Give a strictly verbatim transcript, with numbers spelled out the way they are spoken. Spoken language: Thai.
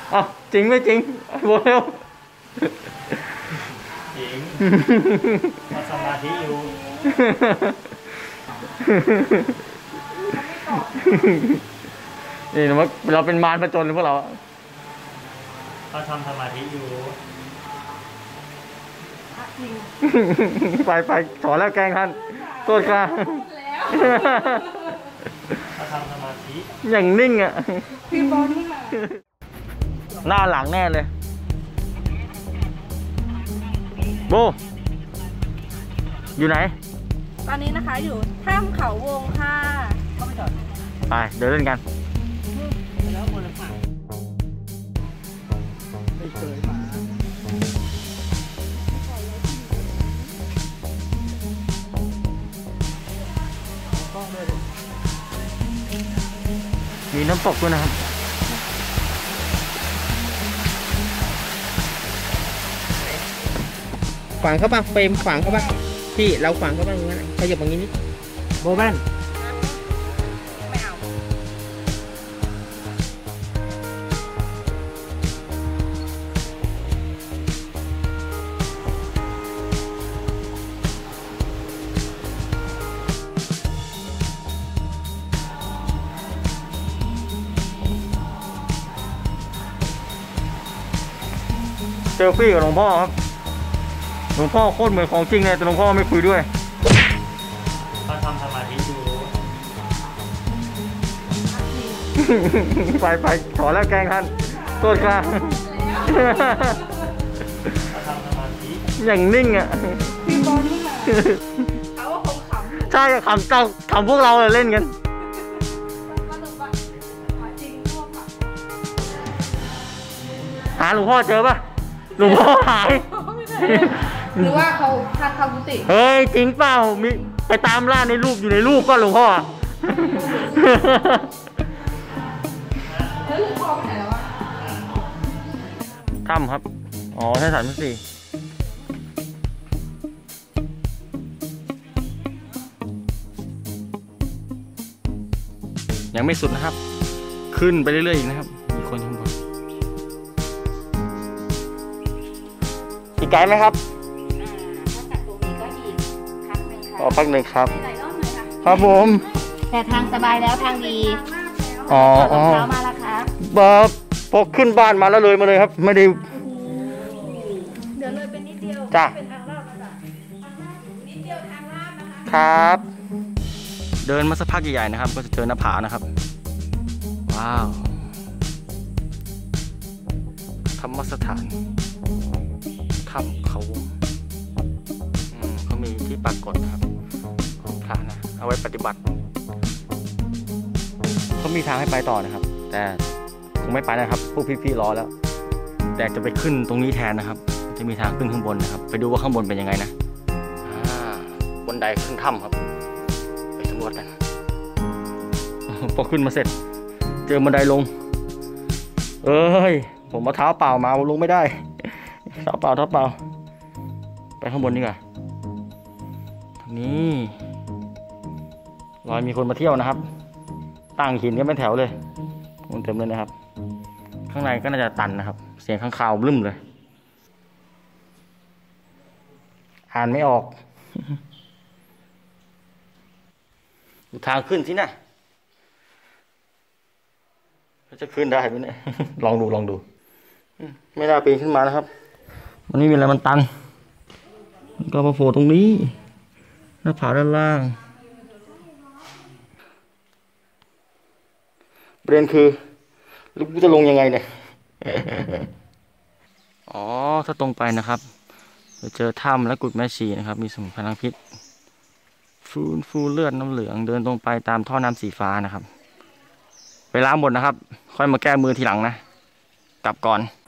อ้าวจริงไม่จริงโบเร็วจริงมาสมาธิอยู่นี่นะว่าเราเป็นมารผจญหรือพวกเราเขาทำสมาธิอยู่ไปไปถอนแล้วแกงท่านโทษค่ะเขาทำสมาธิอย่างนิ่งอ่ะพี่บอลนี่มาหน้าหลังแน่เลยโบอยู่ไหนตอนนี้นะคะอยู่ถ้ำเขาวงค่ะเข้าไปจอดไปเดินเล่นกันแล้วคนละฝั่งไม่เคยมามีน้ำตกด้วยนะครับขวางเข้าบ้างเฟรมขวางเข้าบ้างพี่เราขวางเข้าบ้างอย่างนั้นขยับอย่างนี้นิดโบแมนไม่เอาเซลฟี่กับหลวงพ่อครับหลวงพ่อโคตรเหมือนของจริงเลยแต่หลวงพ่อไม่คุยด้วยเขาทำสมาธิอยู่ไปไปถอนแล้วแกงท่านโทษค่ะเขาทำสมาธิอย่างนิ่งอ่ะพี่บอลนี่มาเขาว่าคงขำใช่ขำเจ้าขำพวกเราเล่นกันหาหลวงพ่อเจอปะหลวงพ่อหายหรือว่าเขาทานคาบุติเฮ้ยจริงเปล่ามีไปตามล่าในรูปอยู่ในรูปก็หลวงพ่อแล้วหลวงพ่อไปไหนแล้ววะถ้ำครับอ๋อใช่สามสี่ยังไม่สุดนะครับขึ้นไปเรื่อยๆอีกนะครับมีคนข้างบนอีกไกลไหมครับอ๋อพักหนึ่งครับครับผมแต่ทางสบายแล้วทางดีอ๋อรองเท้ามาแล้วครับแบบพอขึ้นบ้านมาแล้วเลยมาเลยครับไม่ได้เดี๋ยวเลยเป็นนิดเดียวจ้ะเป็นทางลาดนะคะนิดเดียวทางลาดนะคะครับเดินมาสักพักใหญ่ๆนะครับก็จะเจอหน้าผานะครับว้าวธรรมสถานถ้ำเขาเขามีที่ปรากฏนะครับของพระนะเอาไว้ปฏิบัติเขามีทางให้ไปต่อนะครับแต่คงไม่ไปนะครับพวกพี่ๆรอแล้วแต่จะไปขึ้นตรงนี้แทนนะครับจะมีทางขึ้นข้างบนนะครับไปดูว่าข้างบนเป็นยังไงนะบนไดขึ้นถ้ำครับไปสำรวจกันพอขึ้นมาเสร็จเจอบันไดลงเอ้ยผมมาเท้าเปล่ามาลงไม่ได้เท้าเปล่าเท้าเปล่าไปข้างบนนี่ก่อนนี่รอยมีคนมาเที่ยวนะครับตั้งหินกันเป็นแถวเลยมันเต็มเลยนะครับข้างในก็น่าจะตันนะครับเสียงข้างคาวบึ้มเลยอ่านไม่ออกดูทางขึ้นสินะจะขึ้นได้ไหมเนี่ยลองดูลองดูไม่น่าปีนขึ้นมานะครับมันไม่มีอะไรมันตันก็มาโผล่ตรงนี้หน้าผาด้านล่างประเด็นคือลูกจะลงยังไงเนี่ยอ๋อถ้าตรงไปนะครับจะเจอถ้ำและกุฎแม่ชีนะครับมีสมุนไพรล้างพิษฟูนฟูเลือดน้ำเหลืองเดินตรงไปตามท่อน้ำสีฟ้านะครับไปล้างหมดนะครับค่อยมาแก้มือทีหลังนะกลับก่อน